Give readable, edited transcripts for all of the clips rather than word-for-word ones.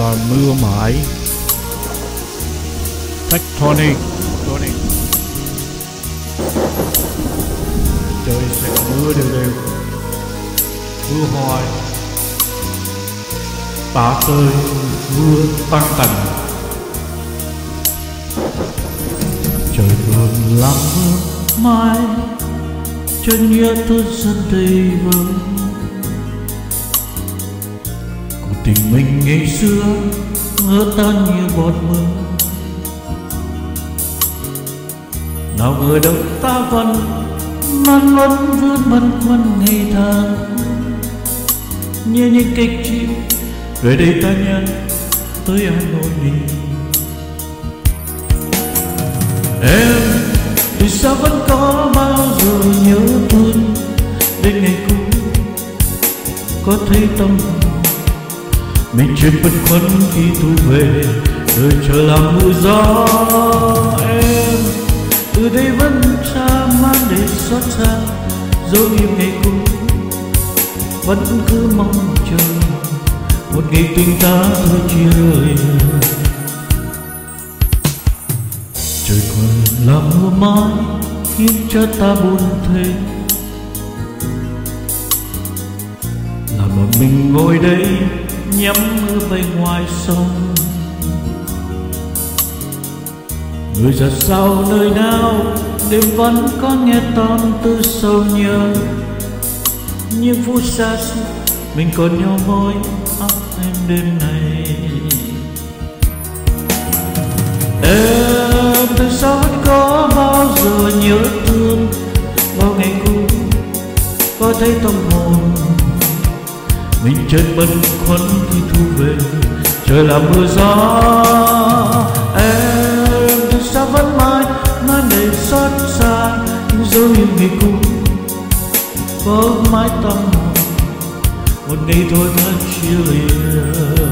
và mưa mãi. Tectonic. Trời sẽ mưa đều đều, mưa hoài, tả tơi mưa tăng tành. Trời buồn lắm mưa mãi, chân nhớ tôi dần đầy vơi. Cuộc tình mình ngày xưa ngỡ tan như bọt mưa. Nào ngờ đâu ta vẫn man vẫn vươn băn khoăn ngày tháng, như những kịch chim về đây ta nhân tới Hà Nội đi. Em thì sao vẫn có bao giờ nhớ thương đến ngày cũ, có thấy tâm mình chuyện băn khoăn khi thu về đời chờ làm mưa gió. Em từ đây vẫn xa mang để xót xa dấu im ngày cũ, vẫn cứ mong chờ một ngày tình ta thôi chia lời. Trời còn là mưa mãi khiến cho ta buồn thêm, là một mình ngồi đây nhắm mưa bay ngoài sông. Người già sao nơi nào đêm vẫn có nghe tâm tư sâu nhớ, những phút xa xưa mình còn nhau môi óc em đêm này. Em từ sao vẫn có bao giờ nhớ thương bao ngày cũ, có thấy tâm hồn mình chợt băn khoăn khi thu về trời là mưa gió. Em từ sao vẫn mãi mãi đầy xót xa những dấu yêu ngày cũ, có mãi tâm hồn một ngày thôi ta chia lìa.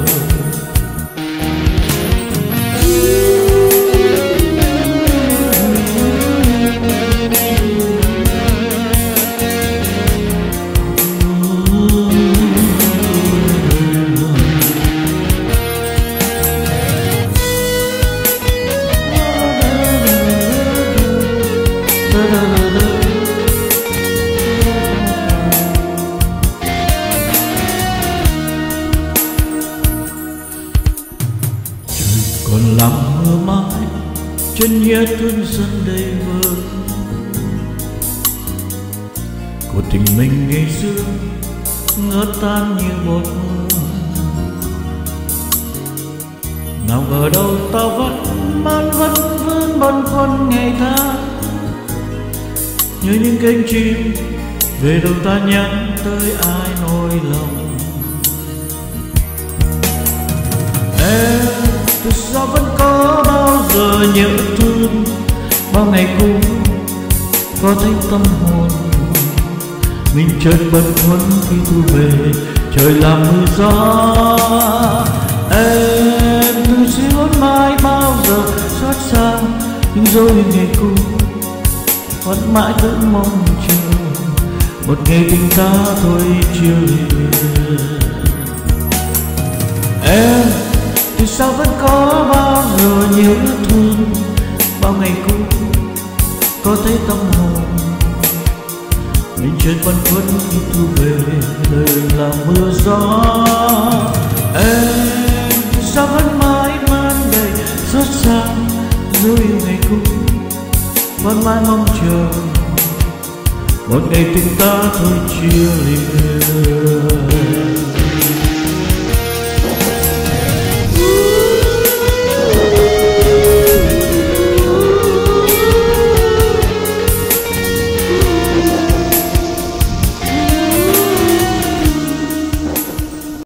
Còn lắm mưa mãi chân nhớ thương dần đầy vơi. Cuộc tình mình ngày xưa ngỡ tan như bọt mưa. Nào ngờ đâu ta vẫn man vẫn vươn băn khoăn ngày tháng, như những cánh chim về đâu ta nhắn tới ai nỗi lòng. Em từ sao vẫn có bao giờ nhớ thương bao ngày cũ, có thấy tâm hồn mình chợt băn khoăn khi thu về trời làm mưa gió. Em từ sẽ vẫn mãi bao giờ xót xa những dấu yêu ngày cũ, vẫn mãi cứ mong chờ một ngày tình ta thôi chia lìa. Em thì sao vẫn có bao giờ nhớ thương bao ngày cũ, có thấy tâm hồn mình chợt băn khoăn khi thu về đời là mưa gió. Em thì sao vẫn mãi mang đầy xót xa dấu yêu ngày cũ, vẫn mãi mong chờ một ngày tình ta thôi chia lìa.